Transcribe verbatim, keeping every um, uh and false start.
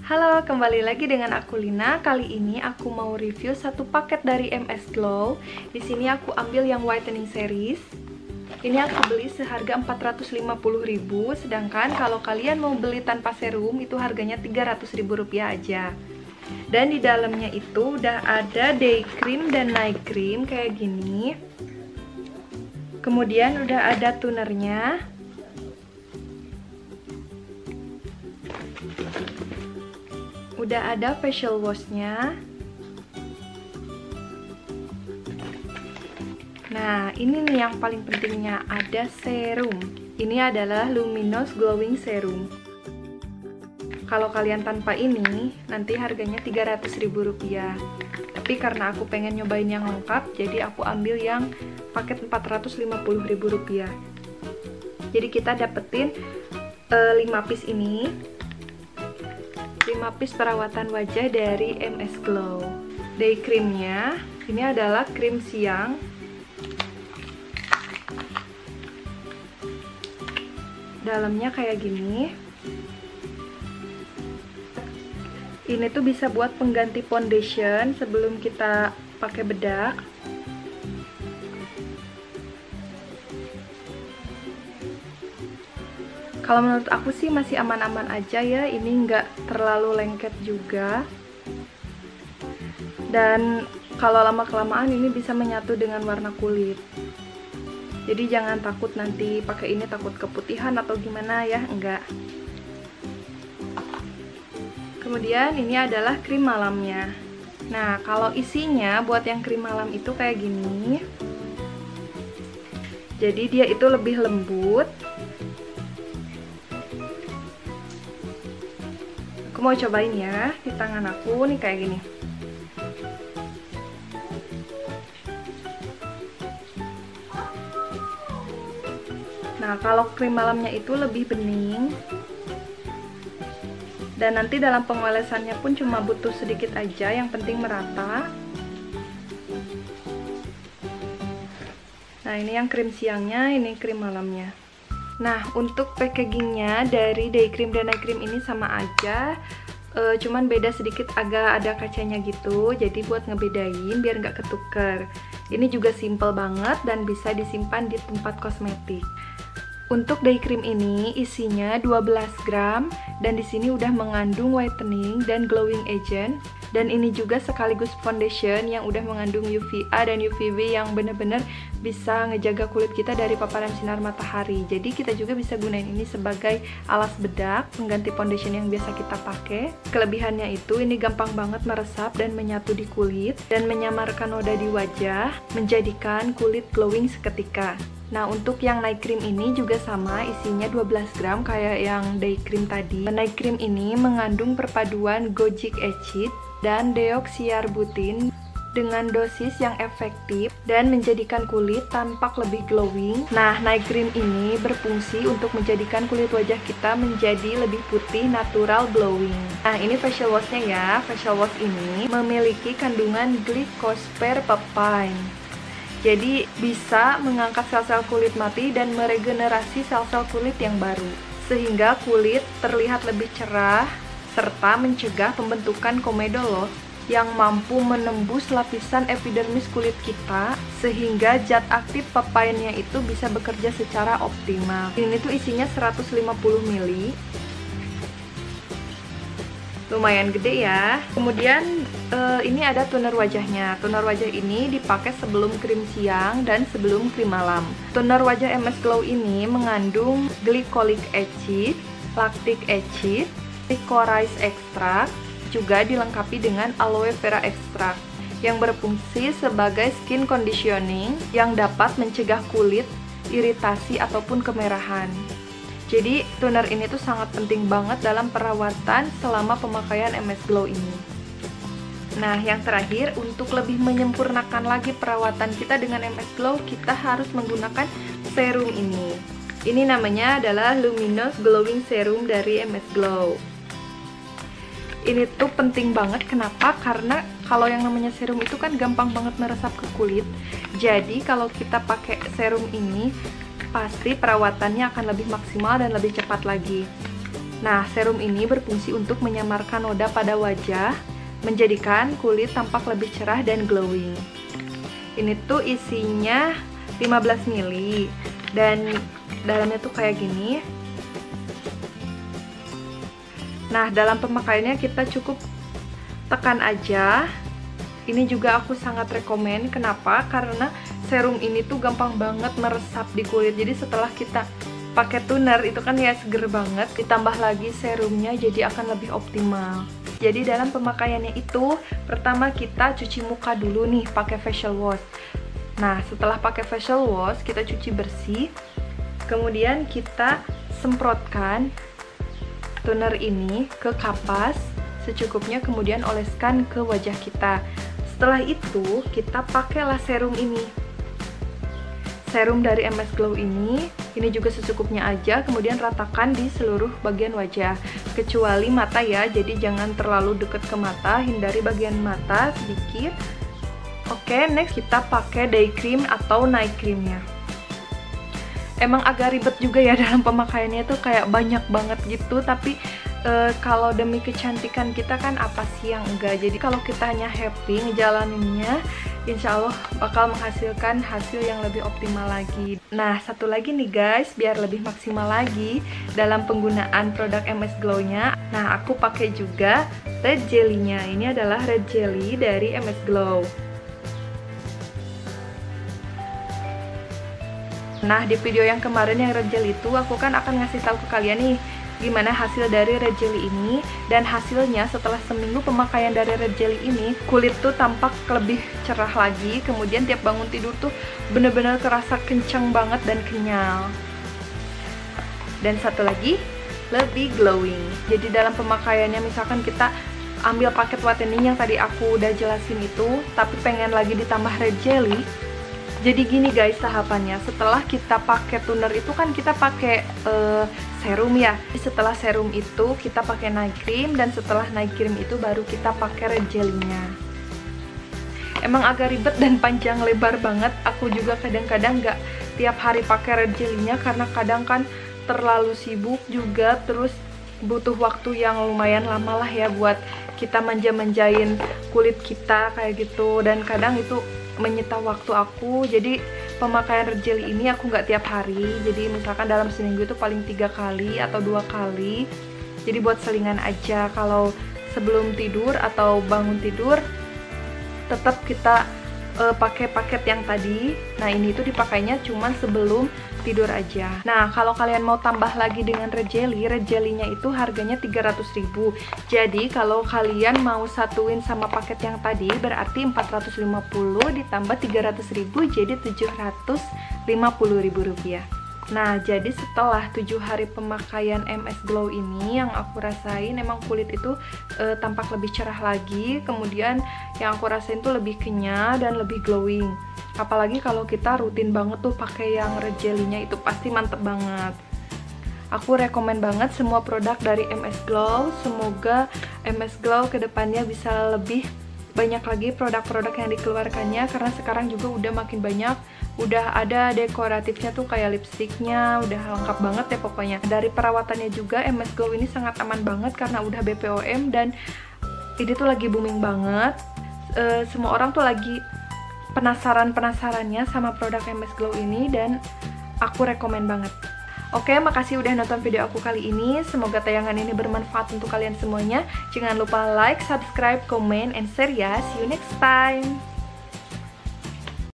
Halo, kembali lagi dengan aku Lina. Kali ini aku mau review satu paket dari M S Glow. Di sini aku ambil yang whitening series. Ini aku beli seharga empat ratus lima puluh ribu, sedangkan kalau kalian mau beli tanpa serum itu harganya tiga ratus ribu rupiah aja. Dan di dalamnya itu udah ada day cream dan night cream kayak gini. Kemudian udah ada tonernya. Udah ada facial washnya. Nah, ini nih yang paling pentingnya, ada serum. Ini adalah Luminous Glowing Serum. Kalau kalian tanpa ini, nanti harganya tiga ratus ribu rupiah. Tapi karena aku pengen nyobain yang lengkap, jadi aku ambil yang paket empat ratus lima puluh ribu rupiah. Jadi kita dapetin uh, lima piece ini. lima piece perawatan wajah dari M S Glow. Day creamnya, ini adalah krim siang. Dalamnya kayak gini. Ini tuh bisa buat pengganti foundation sebelum kita pakai bedak. Kalau menurut aku sih masih aman-aman aja ya, ini nggak terlalu lengket juga. Dan kalau lama-kelamaan ini bisa menyatu dengan warna kulit. Jadi jangan takut nanti pakai ini takut keputihan atau gimana ya, enggak. Kemudian ini adalah krim malamnya. Nah, kalau isinya buat yang krim malam itu kayak gini. Jadi dia itu lebih lembut. Aku mau cobain ya, di tangan aku nih kayak gini. Nah, kalau krim malamnya itu lebih bening. Dan nanti dalam pengolesannya pun cuma butuh sedikit aja, yang penting merata. Nah, ini yang krim siangnya, ini krim malamnya. Nah, untuk packagingnya dari day cream dan night cream ini sama aja, e, cuman beda sedikit, agak ada kacanya gitu, jadi buat ngebedain biar nggak ketuker. Ini juga simple banget dan bisa disimpan di tempat kosmetik. Untuk day cream ini isinya dua belas gram dan di sini udah mengandung whitening dan glowing agent, dan ini juga sekaligus foundation yang udah mengandung U V A dan U V B yang bener-bener bisa ngejaga kulit kita dari paparan sinar matahari. Jadi kita juga bisa gunain ini sebagai alas bedak, pengganti foundation yang biasa kita pakai. Kelebihannya itu ini gampang banget meresap dan menyatu di kulit dan menyamarkan noda di wajah, menjadikan kulit glowing seketika. Nah, untuk yang night cream ini juga sama, isinya dua belas gram kayak yang day cream tadi. Night cream ini mengandung perpaduan gojic acid dan deoksyribonucleic dengan dosis yang efektif dan menjadikan kulit tampak lebih glowing. Nah, night cream ini berfungsi untuk menjadikan kulit wajah kita menjadi lebih putih, natural, glowing. Nah, ini facial washnya ya. Facial wash ini memiliki kandungan glycosphere papain. Jadi bisa mengangkat sel-sel kulit mati dan meregenerasi sel-sel kulit yang baru, sehingga kulit terlihat lebih cerah serta mencegah pembentukan komedo loh yang mampu menembus lapisan epidermis kulit kita, sehingga zat aktif papainnya itu bisa bekerja secara optimal. Ini tuh isinya seratus lima puluh mililiter. Lumayan gede ya. Kemudian uh, ini ada toner wajahnya. Toner wajah ini dipakai sebelum krim siang dan sebelum krim malam. Toner wajah M S Glow ini mengandung glycolic acid, lactic acid, licorice extract, juga dilengkapi dengan aloe vera extract yang berfungsi sebagai skin conditioning yang dapat mencegah kulit iritasi ataupun kemerahan. Jadi toner ini tuh sangat penting banget dalam perawatan selama pemakaian M S Glow ini. Nah, yang terakhir, untuk lebih menyempurnakan lagi perawatan kita dengan M S Glow, kita harus menggunakan serum ini. Ini namanya adalah Luminous Glowing Serum dari M S Glow. Ini tuh penting banget, kenapa? Karena kalau yang namanya serum itu kan gampang banget meresap ke kulit. Jadi kalau kita pakai serum ini, pasti perawatannya akan lebih maksimal dan lebih cepat lagi. Nah, serum ini berfungsi untuk menyamarkan noda pada wajah, menjadikan kulit tampak lebih cerah dan glowing. Ini tuh isinya lima belas mililiter dan dalamnya tuh kayak gini. Nah, dalam pemakaiannya kita cukup tekan aja. Ini juga aku sangat rekomen. Kenapa? Karena serum ini tuh gampang banget meresap di kulit. Jadi setelah kita pakai toner itu kan ya seger banget, ditambah lagi serumnya jadi akan lebih optimal. Jadi dalam pemakaiannya itu pertama kita cuci muka dulu nih pakai facial wash. Nah, setelah pakai facial wash kita cuci bersih. Kemudian kita semprotkan toner ini ke kapas secukupnya, kemudian oleskan ke wajah kita. Setelah itu kita pakailah serum ini, serum dari M S Glow ini. Ini juga secukupnya aja, kemudian ratakan di seluruh bagian wajah, kecuali mata ya, jadi jangan terlalu deket ke mata, hindari bagian mata sedikit. Oke, next kita pakai day cream atau night creamnya. Emang agak ribet juga ya dalam pemakaiannya tuh, kayak banyak banget gitu, tapi e, kalau demi kecantikan kita kan apa sih yang enggak. Jadi kalau kita hanya happy ngejalaninnya, insya Allah bakal menghasilkan hasil yang lebih optimal lagi. Nah, satu lagi nih guys, biar lebih maksimal lagi dalam penggunaan produk M S Glow-nya. Nah, aku pakai juga red jelly-nya. Ini adalah red jelly dari M S Glow. Nah, di video yang kemarin yang red jelly itu aku kan akan ngasih tahu ke kalian nih gimana hasil dari red jelly ini, dan hasilnya setelah seminggu pemakaian dari red jelly ini kulit tuh tampak lebih cerah lagi, kemudian tiap bangun tidur tuh bener-bener kerasa kencang banget dan kenyal. Dan satu lagi, lebih glowing. Jadi dalam pemakaiannya misalkan kita ambil paket whitening yang tadi aku udah jelasin itu, tapi pengen lagi ditambah red jelly. Jadi gini guys tahapannya, setelah kita pakai toner itu kan kita pakai uh, serum ya. Setelah serum itu kita pakai night cream, dan setelah night cream itu baru kita pakai red jelly-nya. Emang agak ribet dan panjang lebar banget. Aku juga kadang-kadang nggak tiap hari pakai red jelly-nya karena kadang kan terlalu sibuk juga, terus butuh waktu yang lumayan lama lah ya buat kita manja-manjain kulit kita kayak gitu, dan kadang itu menyita waktu aku. Jadi pemakaian red jelly ini aku nggak tiap hari, jadi misalkan dalam seminggu itu paling tiga kali atau dua kali. Jadi buat selingan aja, kalau sebelum tidur atau bangun tidur tetap kita uh, pakai paket yang tadi. Nah, ini tuh dipakainya cuman sebelum tidur aja. Nah, kalau kalian mau tambah lagi dengan red jelly, red jelly-nya itu harganya tiga ratus ribu. Jadi kalau kalian mau satuin sama paket yang tadi berarti empat ratus lima puluh ditambah tiga ratus ribu jadi tujuh ratus lima puluh ribu rupiah. Nah, jadi setelah tujuh hari pemakaian M S Glow ini yang aku rasain emang kulit itu e, tampak lebih cerah lagi. Kemudian yang aku rasain tuh lebih kenyal dan lebih glowing. Apalagi kalau kita rutin banget tuh pakai yang red jelly-nya, itu pasti mantep banget. Aku rekomen banget semua produk dari M S Glow. Semoga M S Glow kedepannya bisa lebih banyak lagi produk-produk yang dikeluarkannya, karena sekarang juga udah makin banyak, udah ada dekoratifnya tuh kayak lipstiknya, udah lengkap banget deh pokoknya. Dari perawatannya juga M S Glow ini sangat aman banget karena udah B P O M, dan ini tuh lagi booming banget. E, semua orang tuh lagi penasaran-penasarannya sama produk M S Glow ini, dan aku rekomen banget. Oke, makasih udah nonton video aku kali ini. Semoga tayangan ini bermanfaat untuk kalian semuanya. Jangan lupa like, subscribe, comment, and share ya. See you next time.